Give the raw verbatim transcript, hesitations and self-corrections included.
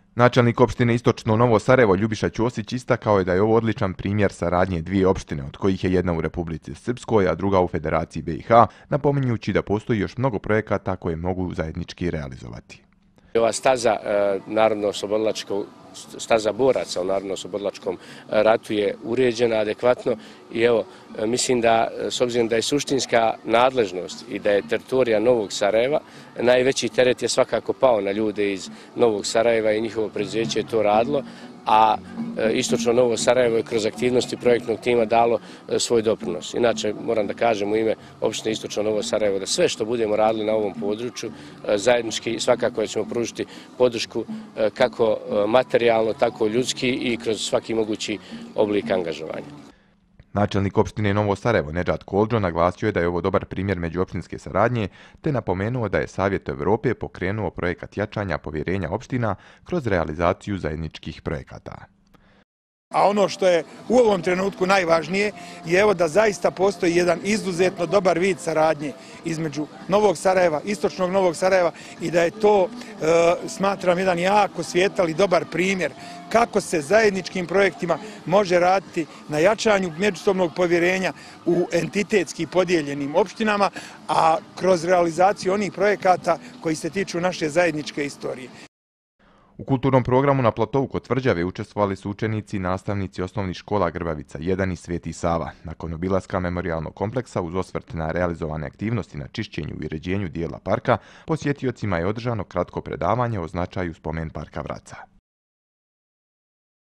Načelnik opštine Istočno Novo Sarajevo Ljubiša Ćosić istakao je da je ovo odličan primjer saradnje dvije opštine, od kojih je jedna u Republici Srpskoj, a druga u Federaciji B i H, napominjući da postoji još mnogo projekata koje mogu zajednički realizovati. Ova staza narodno-oslobodilačkog staza boraca u Narodno-oslobodilačkom ratu je uređena adekvatno i evo, mislim da s obzirom da je suštinska nadležnost i da je teritorija Novog Sarajeva, najveći teret je svakako pao na ljude iz Novog Sarajeva i njihovo preduzeće je to radilo, a Istočno Novo Sarajevo je kroz aktivnosti projektnog tima dalo svoj doprinos. Inače, moram da kažem u ime opštine Istočno Novo Sarajevo da sve što budemo radili na ovom području, zajednički svakako ćemo pružiti podršku kako materijalno, tako ljudski i kroz svaki mogući oblik angažovanja. Načelnik opštine Novo Sarajevo Nedžad Koldžo naglasio je da je ovo dobar primjer međuopštinske saradnje, te napomenuo da je Savjet Evrope pokrenuo projekat jačanja povjerenja opština kroz realizaciju zajedničkih projekata. A ono što je u ovom trenutku najvažnije je evo da zaista postoji jedan izuzetno dobar vid saradnje između Novog Sarajeva, Istočnog Novog Sarajeva i da je to, e, smatram, jedan jako svijetal i dobar primjer kako se zajedničkim projektima može raditi na jačanju međusobnog povjerenja u entitetski podijeljenim opštinama, a kroz realizaciju onih projekata koji se tiču naše zajedničke istorije. U kulturnom programu na platovu kod Tvrđave učestvovali su učenici i nastavnici osnovnih škola Grbavica jedan i Sveti Sava. Nakon obilaska memorijalnog kompleksa uz osvrt na realizovane aktivnosti na čišćenju i uređenju dijela parka, posjetiocima je održano kratko predavanje o značaju spomen parka Vraca.